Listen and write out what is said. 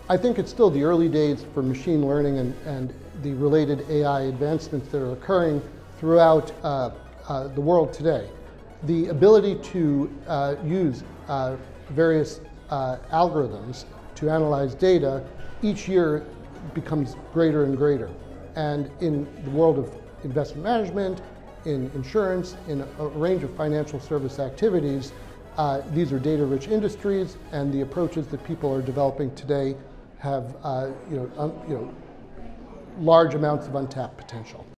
I think it's still the early days for machine learning and the related AI advancements that are occurring throughout the world today. The ability to use various algorithms to analyze data each year becomes greater and greater. And in the world of investment management, in insurance, in a range of financial service activities, these are data-rich industries, and the approaches that people are developing today have large amounts of untapped potential.